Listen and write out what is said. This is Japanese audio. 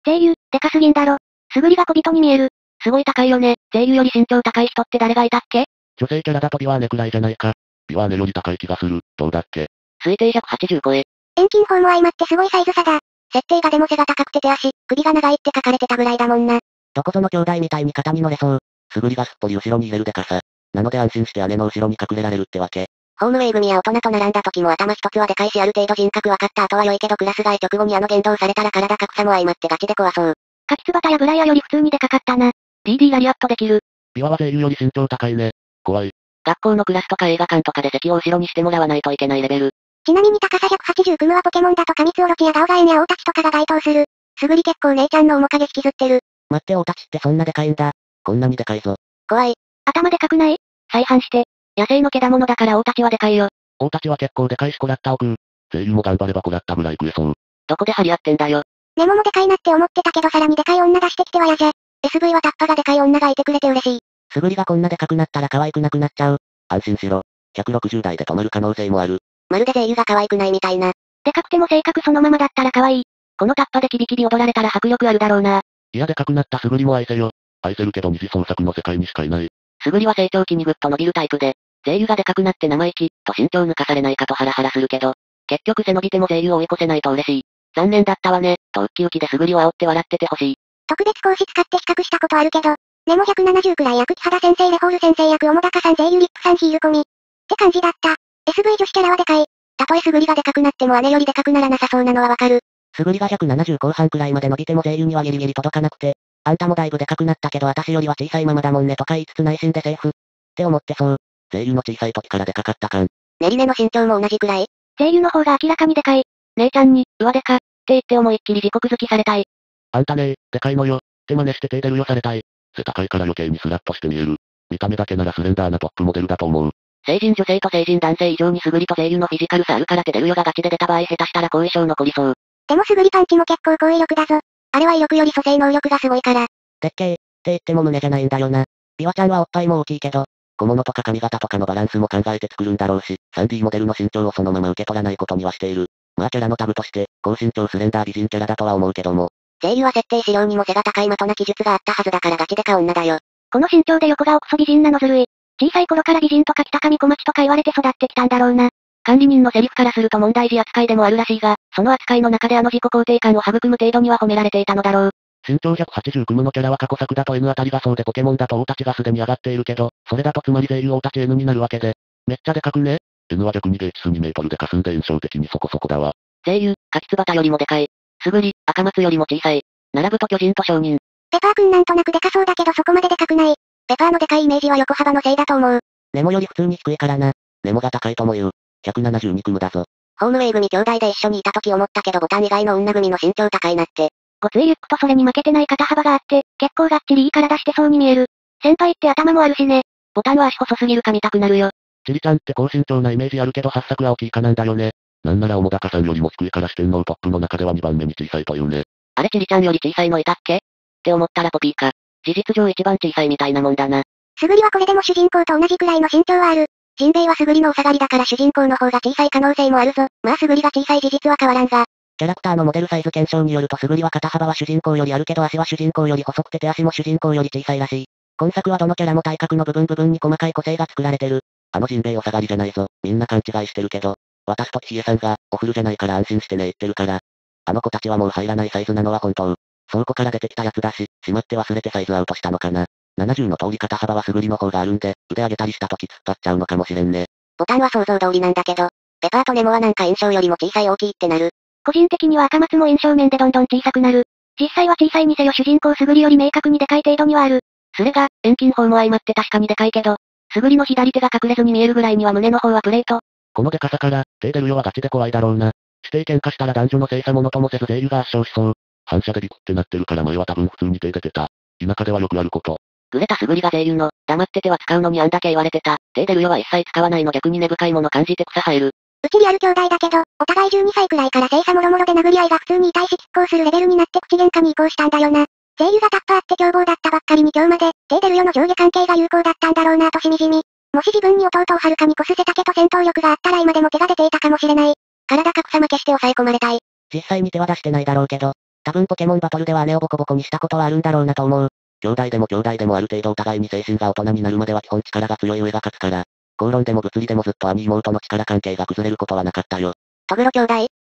声優、でかすぎんだろ。すぐりが小人に見える。 すごい高いよね。声優より身長高い人って誰がいたっけ？ 女性キャラだとビワーネくらいじゃないか。ビワーネより高い気がする。どうだっけ？ 推定180超え。 遠近法も相まってすごいサイズ差だ。設定がでも背が高くて手足、首が長いって書かれてたぐらいだもんな。 どこぞの兄弟みたいに肩に乗れそう。すぐりがすっぽり後ろに入れるでかさ。なので安心して姉の後ろに隠れられるってわけ。 ホームウェイ組や大人と並んだ時も頭一つはでかいしある程度人格分かった後は良いけどクラス替え直後に言動されたら体格差も相まってガチで怖そう。 カキツバタやブライアより普通にでかかったな。DD ラリアットできる。 ビワは声優より身長高いね。怖い。 学校のクラスとか映画館とかで席を後ろにしてもらわないといけないレベル。 ちなみに高さ180クムはポケモンだとカミツオロチやガオガエンやオオタチとかが該当する。すぐり結構姉ちゃんの面影引きずってる。 待ってオオタチってそんなでかいんだ。こんなにでかいぞ。 怖い。 頭でかくない？再販して。野生の獣だからオオタチはでかいよ。 オオタチは結構でかいしコラッタを食う。声優も頑張ればコラッタぐらい食えそう。 どこで張り合ってんだよ。 メモもでかいなって思ってたけどさらにでかい女出してきては嫌じゃ。SV はタッパがでかい女がいてくれて嬉しい。 すぐりがこんなでかくなったら可愛くなくなっちゃう。安心しろ。160代で止まる可能性もある。 まるで声優が可愛くないみたいな。 でかくても性格そのままだったら可愛い。このタッパでキビキビ踊られたら迫力あるだろうな。 いやでかくなったすぐりも愛せよ。愛せるけど二次創作の世界にしかいない。 すぐりは成長期にぐっと伸びるタイプで、声優がでかくなって生意気、と身長抜かされないかとハラハラするけど、結局背伸びても声優を追い越せないと嬉しい。残念だったわね、とウッキウキですぐりを煽って笑っててほしい。 特別講師使って比較したことあるけど、メモ170くらい役木原先生レホール先生役澤高さん声優リップさんヒール込み。って感じだった。SV 女子キャラはでかい。たとえすぐりがでかくなっても姉よりでかくならなさそうなのはわかる。 すぐりが170後半くらいまで伸びても声優にはギリギリ届かなくて、あんたもだいぶでかくなったけど私よりは小さいままだもんねとか言いつつ内心でセーフ。って思ってそう。声優の小さい時からでかかった感。 メリネの身長も同じくらい。 声優の方が明らかにでかい。姉ちゃんに、うわでか、って言って思いっきり自国好きされたい。 あんたねでかいのよ。って真似して手出るよされたい。背高いから余計にスラッとして見える。見た目だけならスレンダーなトップモデルだと思う。 成人女性と成人男性以上にすぐりと声優のフィジカル差あるから手出るよがガチで出た場合下手したら後遺症残りそう。 でもすぐりパンチも結構高威力だぞ。あれは威力より蘇生能力がすごいから。 でっけー、って言っても胸じゃないんだよな。ビワちゃんはおっぱいも大きいけど、小物とか髪型とかのバランスも考えて作るんだろうし、3D モデルの身長をそのまま受け取らないことにはしている。まあキャラのタブとして、高身長スレンダー美人キャラだとは思うけども。 声優は設定資料にも背が高い的な記述があったはずだからガチでか女だよ。 この身長で横顔クソ美人なのずるい。小さい頃から美人とか北上小町とか言われて育ってきたんだろうな。管理人のセリフからすると問題児扱いでもあるらしいが、その扱いの中で自己肯定感を育む程度には褒められていたのだろう。 身長180組のキャラは過去作だと N あたりがそうでポケモンだと大立ちがすでに上がっているけど、それだとつまり声優大立ち N になるわけで。めっちゃでかくね？ N は逆にゲーチス2メートルでかすんで印象的にそこそこだわ。 声優、カキツバタよりもでかい。すぐり、赤松よりも小さい。並ぶと巨人と商人。 ペパーくんなんとなくでかそうだけどそこまででかくない。ペパーのでかいイメージは横幅のせいだと思う。 ネモより普通に低いからな。ネモが高いとも言う。172組だぞ。 ホームウェイ組兄弟で一緒にいた時思ったけどボタン以外の女組の身長高いなって。 ごついリュックとそれに負けてない肩幅があって、結構がっちりいい体してそうに見える。先輩って頭もあるしね。ボタンは足細すぎるか見たくなるよ。 チリちゃんって高身長なイメージあるけど8作は大きいかなんだよね。なんなら澤高さんよりも低いから四天王トップの中では2番目に小さいというね。 あれチリちゃんより小さいのいたっけって思ったらポピーか。事実上一番小さいみたいなもんだな。 すぐりはこれでも主人公と同じくらいの身長はある。ジンベイはすぐりのお下がりだから主人公の方が小さい可能性もあるぞ。まあすぐりが小さい事実は変わらんが。 キャラクターのモデルサイズ検証によるとすぐりは肩幅は主人公よりあるけど足は主人公より細くて手足も主人公より小さいらしい。今作はどのキャラも体格の部分に細かい個性が作られてる。ジンベイお下がりじゃないぞ。みんな勘違いしてるけど。私とキヒエさんが、おフルじゃないから安心してね言ってるから。あの子たちはもう入らないサイズなのは本当。倉庫から出てきたやつだし、しまって忘れてサイズアウトしたのかな。70の通り肩幅はすぐりの方があるんで、腕上げたりした時突っ張っちゃうのかもしれんね。 ボタンは想像通りなんだけど、ペパーとネモはなんか印象よりも小さい大きいってなる。 個人的には赤松も印象面でどんどん小さくなる。実際は小さいにせよ主人公すぐりより明確にでかい程度にはある。それが、遠近法も相まって確かにでかいけど、すぐりの左手が隠れずに見えるぐらいには胸の方はプレート。 このでかさから、手出るよはガチで怖いだろうな。指定喧嘩したら男女の性差ものともせず声優が圧勝しそう。反射でビクってなってるから前は多分普通に手出てた。田舎ではよくあること。 グレタすぐりが声優の、黙ってては使うのにあんだけ言われてた。手出るよは一切使わないの逆に根深いもの感じて草生える。 うちリアル兄弟だけど、お互い12歳くらいから性差もろもろで殴り合いが普通に痛いし拮抗するレベルになって口喧嘩に移行したんだよな。声優がタッパーって凶暴だったばっかりに今日まで、手出るよの上下関係が有効だったんだろうなとしみじみ。もし自分に弟をはるかに越す背丈と戦闘力があったら今でも手が出ていたかもしれない。体格差負けして抑え込まれたい。 実際に手は出してないだろうけど、 多分ポケモンバトルでは姉をボコボコにしたことはあるんだろうなと思う。兄弟でもある程度お互いに精神が大人になるまでは基本力が強い上が勝つから。口論でも物理でもずっと兄妹の力関係が崩れることはなかったよ。 トグロ兄弟